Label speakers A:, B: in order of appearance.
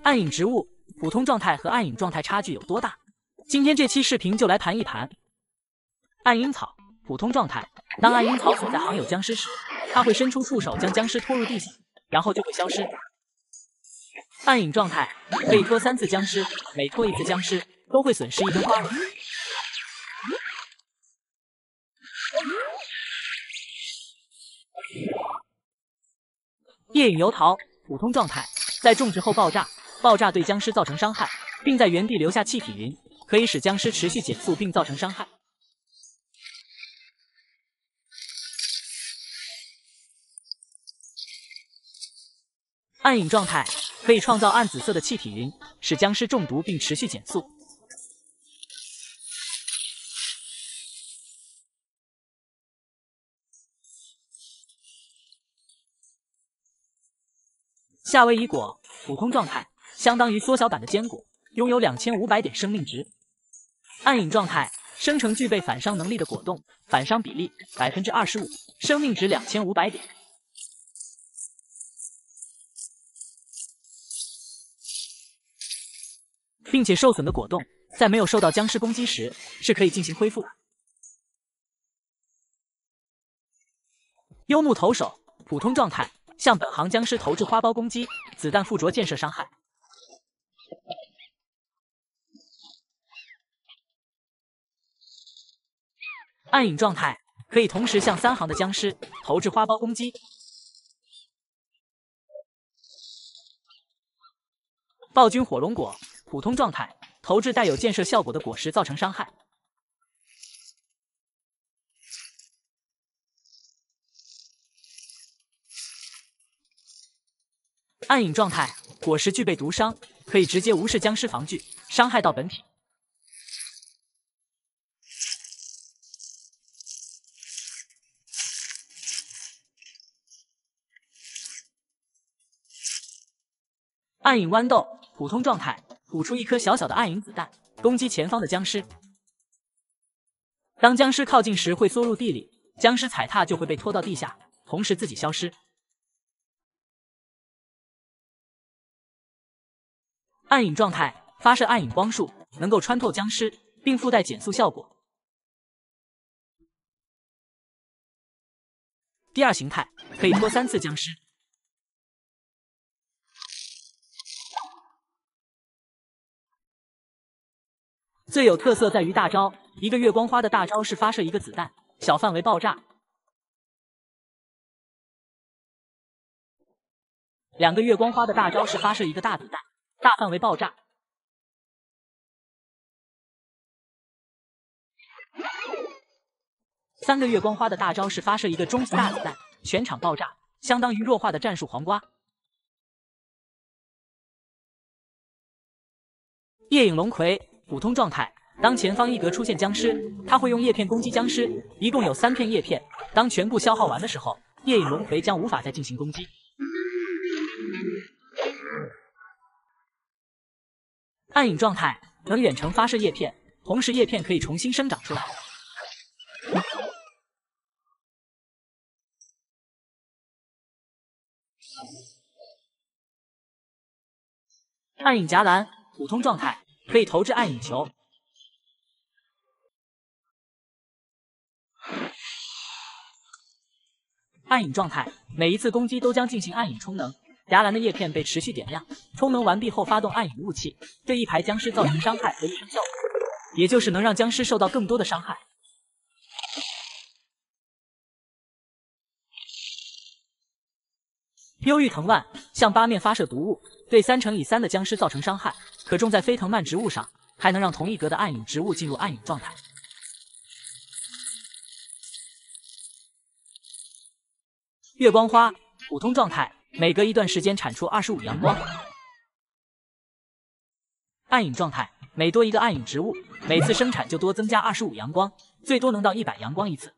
A: 暗影植物普通状态和暗影状态差距有多大？今天这期视频就来盘一盘。暗影草普通状态，当暗影草所在行有僵尸时，它会伸出触手将僵尸拖入地下，然后就会消失。暗影状态可以拖3次僵尸，每拖1次僵尸都会损失1根花蕊。夜影油桃普通状态，在种植后爆炸，爆炸对僵尸造成伤害，并在原地留下气体云，可以使僵尸持续减速并造成伤害。暗影状态可以创造暗紫色的气体云，使僵尸中毒并持续减速。夏威夷果普通状态，相当于缩小版的坚果，拥有2500点生命值。暗影状态生成具备反伤能力的果冻，反伤比例25%，生命值2500点。并且受损的果冻在没有受到僵尸攻击时是可以进行恢复的。幽木投手普通状态，向本行僵尸投掷花苞攻击，子弹附着溅射伤害。暗影状态可以同时向3行的僵尸投掷花苞攻击。暴君火龙果普通状态，投掷带有溅射效果的果实造成伤害。暗影状态，果实具备毒伤，可以直接无视僵尸防具，伤害到本体。暗影豌豆普通状态，吐出一颗小小的暗影子弹，攻击前方的僵尸。当僵尸靠近时会缩入地里，僵尸踩踏就会被拖到地下，同时自己消失。暗影状态发射暗影光束，能够穿透僵尸，并附带减速效果。第二形态可以拖3次僵尸。最有特色在于大招，一个月光花的大招是发射一个子弹，小范围爆炸；2个月光花的大招是发射一个大子弹，大范围爆炸。3个月光花的大招是发射一个中级大子弹，全场爆炸，相当于弱化的战术黄瓜。夜影龙葵普通状态，当前方一格出现僵尸，它会用叶片攻击僵尸，一共有3片叶片，当全部消耗完的时候，夜影龙葵将无法再进行攻击。暗影状态能远程发射叶片，同时叶片可以重新生长出来。暗影夹兰普通状态，可以投掷暗影球。暗影状态，每一次攻击都将进行暗影充能。夹兰的叶片被持续点亮，充能完毕后发动暗影雾气，对一排僵尸造成伤害和一生效果，也就是能让僵尸受到更多的伤害。忧郁藤蔓向8面发射毒雾，对3乘以3的僵尸造成伤害，可种在飞藤蔓植物上，还能让同一格的暗影植物进入暗影状态。月光花普通状态，每隔一段时间产出25阳光。暗影状态，每多一个暗影植物，每次生产就多增加25阳光，最多能到100阳光一次。